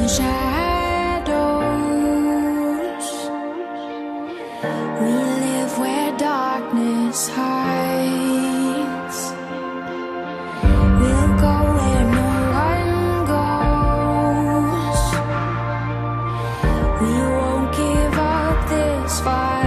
the shadows. We live where darkness hides. We'll go where no one goes. We won't give up this fight.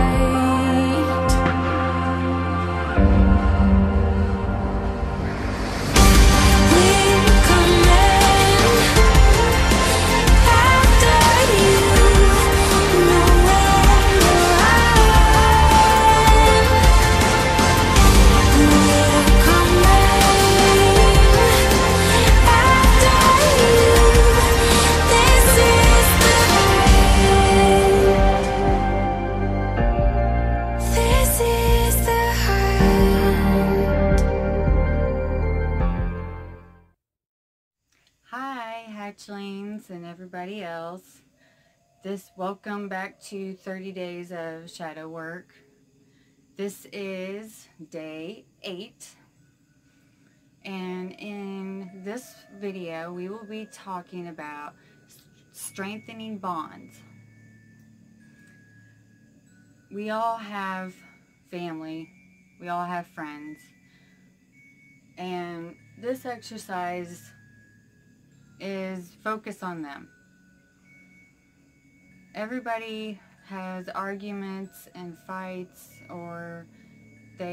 Hatchlings and everybody else. Welcome back to 30 days of shadow work. This is day 8, and in this video we will be talking about strengthening bonds. We all have family, we all have friends, and this exercise is focus on them. Everybody has arguments and fights, or they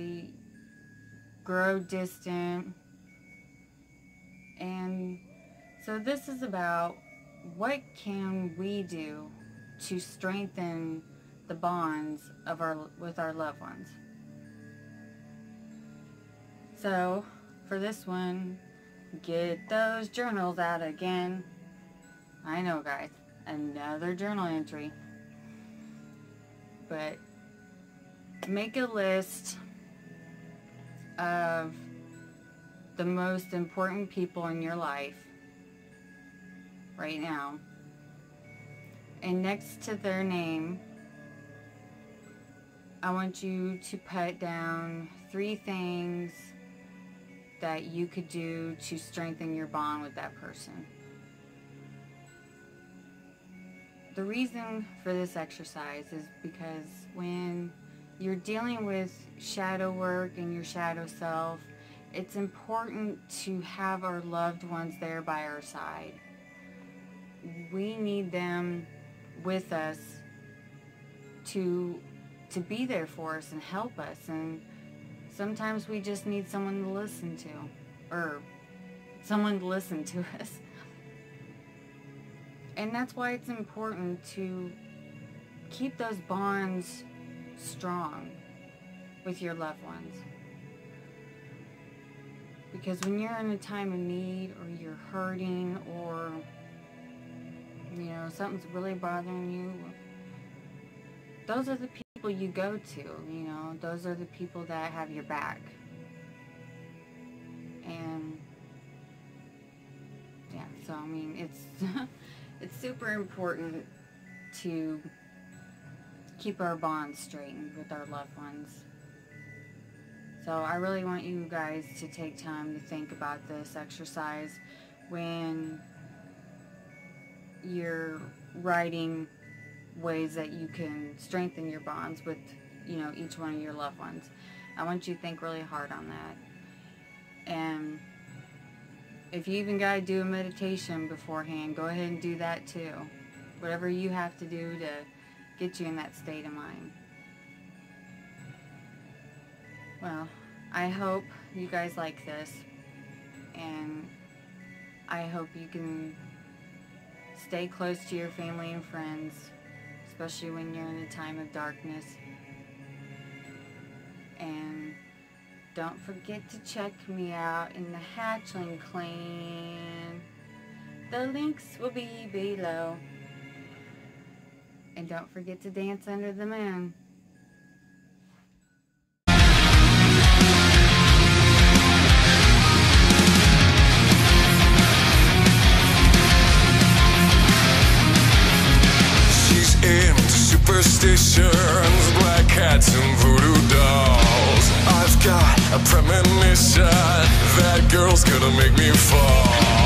grow distant, and so this is about what can we do to strengthen the bonds of with our loved ones. So for this one, get those journals out again. I know, guys, another journal entry. But make a list of the most important people in your life right now. And next to their name, I want you to put down 3 things that you could do to strengthen your bond with that person. The reason for this exercise is because when you're dealing with shadow work and your shadow self, it's important to have our loved ones there by our side. We need them with us to be there for us and help us, and sometimes we just need someone to listen to, or someone to listen to us. And that's why it's important to keep those bonds strong with your loved ones. Because when you're in a time of need, or you're hurting, or something's really bothering you, those are the people you go to, those are the people that have your back. And yeah, so I mean, it's it's super important to keep our bonds straightened with our loved ones. So I really want you guys to take time to think about this exercise when you're writing ways that you can strengthen your bonds with each one of your loved ones. I want you to think really hard on that. And if you even got to do a meditation beforehand, go ahead and do that too. Whatever you have to do to get you in that state of mind. Well, I hope you guys like this, and I hope you can stay close to your family and friends, especially when you're in a time of darkness. And don't forget to check me out in the Hatchling Clan. The links will be below. And don't forget to dance under the moon. She's into superstitions, black cats and voodoo dolls. I've got a premonition that girl's gonna make me fall.